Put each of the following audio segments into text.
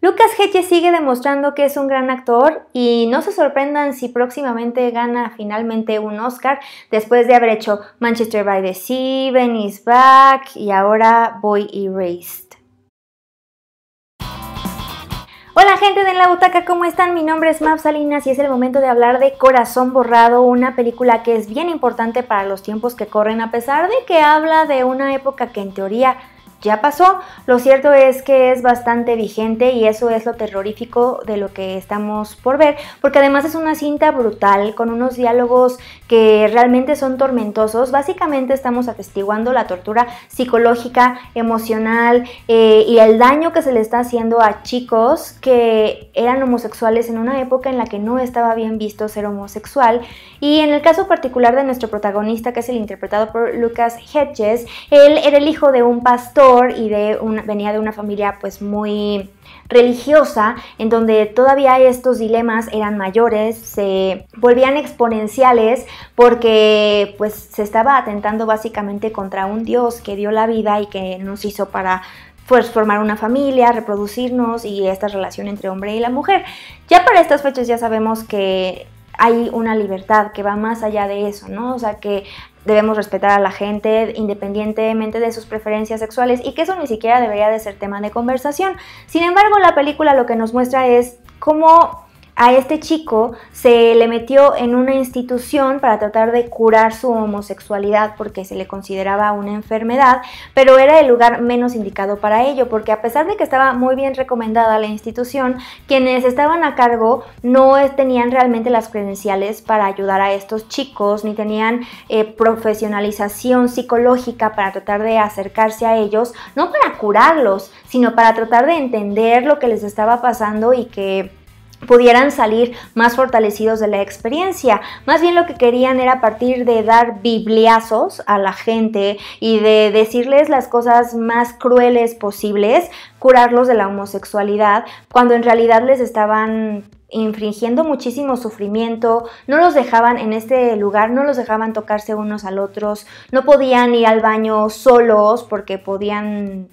Lucas Hedges sigue demostrando que es un gran actor y no se sorprendan si próximamente gana finalmente un Oscar después de haber hecho Manchester by the Sea, Venice Back y ahora Boy Erased. Hola gente de En la Butaca, ¿cómo están? Mi nombre es Mab Salinas y es el momento de hablar de Corazón Borrado, una película que es bien importante para los tiempos que corren, a pesar de que habla de una época que en teoría ya pasó. Lo cierto es que es bastante vigente y eso es lo terrorífico de lo que estamos por ver, porque además es una cinta brutal con unos diálogos que realmente son tormentosos. Básicamente estamos atestiguando la tortura psicológica, emocional y el daño que se le está haciendo a chicos que eran homosexuales en una época en la que no estaba bien visto ser homosexual. Y en el caso particular de nuestro protagonista, que es el interpretado por Lucas Hedges, él era el hijo de un pastor y venía de una familia pues muy religiosa, en donde todavía estos dilemas eran mayores, se volvían exponenciales porque pues se estaba atentando básicamente contra un Dios que dio la vida y que nos hizo para pues formar una familia, reproducirnos y esta relación entre hombre y la mujer. Ya para estas fechas ya sabemos que hay una libertad que va más allá de eso, ¿no? O sea, que debemos respetar a la gente independientemente de sus preferencias sexuales y que eso ni siquiera debería de ser tema de conversación. Sin embargo, la película lo que nos muestra es cómo a este chico se le metió en una institución para tratar de curar su homosexualidad porque se le consideraba una enfermedad, pero era el lugar menos indicado para ello, porque a pesar de que estaba muy bien recomendada la institución, quienes estaban a cargo no tenían realmente las credenciales para ayudar a estos chicos, ni tenían profesionalización psicológica para tratar de acercarse a ellos, no para curarlos, sino para tratar de entender lo que les estaba pasando y que pudieran salir más fortalecidos de la experiencia. Más bien lo que querían era, a partir de dar bibliazos a la gente y de decirles las cosas más crueles posibles, curarlos de la homosexualidad, cuando en realidad les estaban infringiendo muchísimo sufrimiento. No los dejaban en este lugar, no los dejaban tocarse unos al otros, no podían ir al baño solos porque podían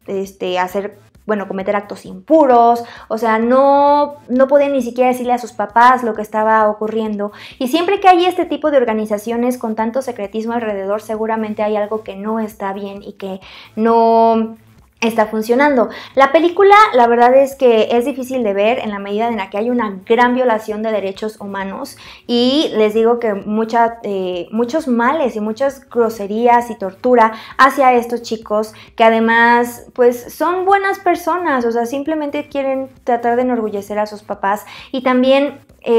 cometer actos impuros, o sea, no podían ni siquiera decirle a sus papás lo que estaba ocurriendo. Y siempre que hay este tipo de organizaciones con tanto secretismo alrededor, seguramente hay algo que no está bien y que no está funcionando. La película, la verdad es que es difícil de ver en la medida en la que hay una gran violación de derechos humanos y les digo que muchos males y muchas groserías y tortura hacia estos chicos que además pues son buenas personas, o sea, simplemente quieren tratar de enorgullecer a sus papás y también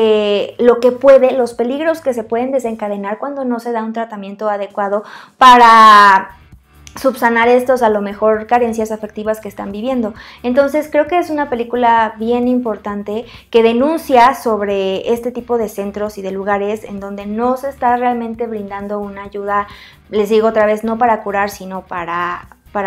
los peligros que se pueden desencadenar cuando no se da un tratamiento adecuado para subsanar estos a lo mejor carencias afectivas que están viviendo. Entonces creo que es una película bien importante que denuncia sobre este tipo de centros y de lugares en donde no se está realmente brindando una ayuda, les digo otra vez, no para curar, sino para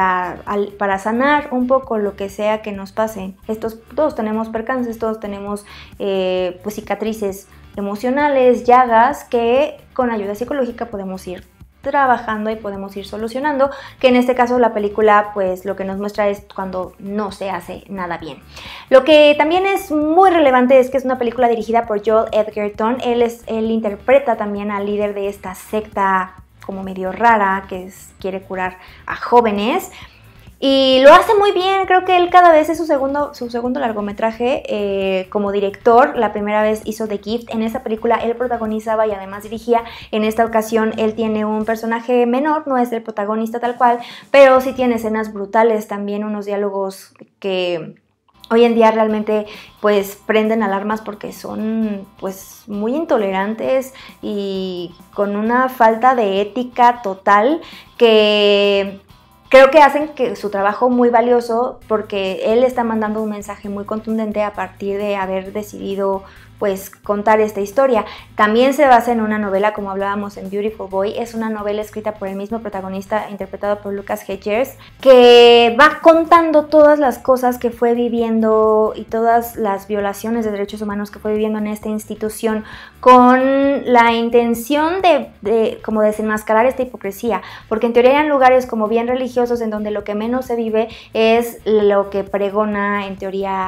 sanar un poco lo que sea que nos pase. Todos tenemos percances, todos tenemos pues cicatrices emocionales, llagas que con ayuda psicológica podemos ir trabajando y podemos ir solucionando, que en este caso la película pues lo que nos muestra es cuando no se hace nada bien. Lo que también es muy relevante es que es una película dirigida por Joel Edgerton. Él interpreta también al líder de esta secta como medio rara que quiere curar a jóvenes. Y lo hace muy bien, creo que él cada vez es su segundo largometraje como director. La primera vez hizo The Gift, en esa película él protagonizaba y además dirigía. En esta ocasión él tiene un personaje menor, no es el protagonista tal cual, pero sí tiene escenas brutales, también unos diálogos que hoy en día realmente pues prenden alarmas porque son pues muy intolerantes y con una falta de ética total que creo que hacen que su trabajo muy valioso, porque él está mandando un mensaje muy contundente a partir de haber decidido pues contar esta historia. También se basa en una novela, como hablábamos en Beautiful Boy. Es una novela escrita por el mismo protagonista, interpretado por Lucas Hedges, que va contando todas las cosas que fue viviendo y todas las violaciones de derechos humanos que fue viviendo en esta institución, con la intención de como desenmascarar esta hipocresía, porque en teoría eran lugares como bien religiosos en donde lo que menos se vive es lo que pregona en teoría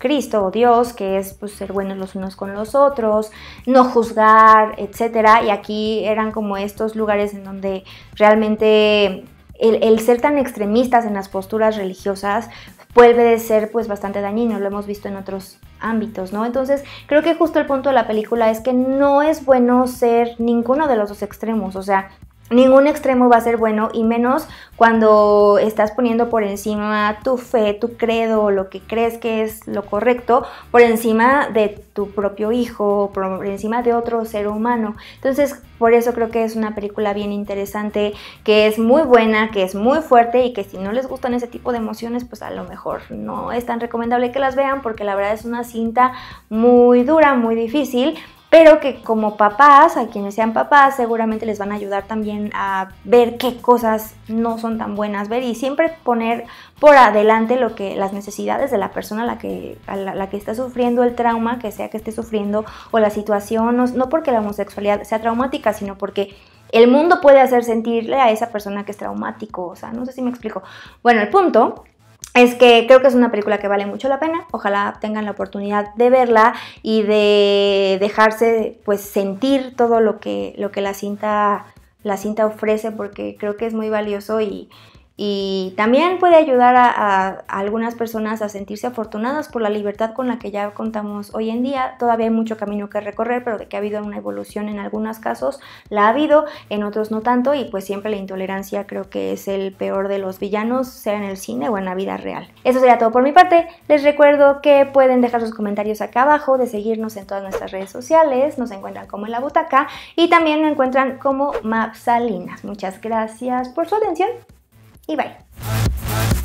Cristo o Dios, que es pues ser buenos los unos con los otros, no juzgar, etcétera. Y aquí eran como estos lugares en donde realmente el ser tan extremistas en las posturas religiosas puede ser pues bastante dañino, lo hemos visto en otros ámbitos, ¿no? Entonces creo que justo el punto de la película es que no es bueno ser ninguno de los dos extremos, o sea, ningún extremo va a ser bueno, y menos cuando estás poniendo por encima tu fe, tu credo, lo que crees que es lo correcto, por encima de tu propio hijo, por encima de otro ser humano. Entonces, por eso creo que es una película bien interesante, que es muy buena, que es muy fuerte, y que si no les gustan ese tipo de emociones, pues a lo mejor no es tan recomendable que las vean, porque la verdad es una cinta muy dura, muy difícil, pero que como papás, a quienes sean papás, seguramente les van a ayudar también a ver qué cosas no son tan buenas ver, y siempre poner por adelante las necesidades de la persona a la que está sufriendo el trauma, que sea que esté sufriendo, o la situación, no porque la homosexualidad sea traumática, sino porque el mundo puede hacer sentirle a esa persona que es traumático, o sea, no sé si me explico. Bueno, el punto es que creo que es una película que vale mucho la pena, ojalá tengan la oportunidad de verla y de dejarse pues sentir todo lo que la cinta ofrece, porque creo que es muy valioso, y también puede ayudar a algunas personas a sentirse afortunadas por la libertad con la que ya contamos hoy en día. Todavía hay mucho camino que recorrer, pero de que ha habido una evolución en algunos casos, la ha habido, en otros no tanto, y pues siempre la intolerancia creo que es el peor de los villanos, sea en el cine o en la vida real. Eso sería todo por mi parte. Les recuerdo que pueden dejar sus comentarios acá abajo, de seguirnos en todas nuestras redes sociales, nos encuentran como En la Butaca, y también me encuentran como Mapsalinas. Muchas gracias por su atención y bye.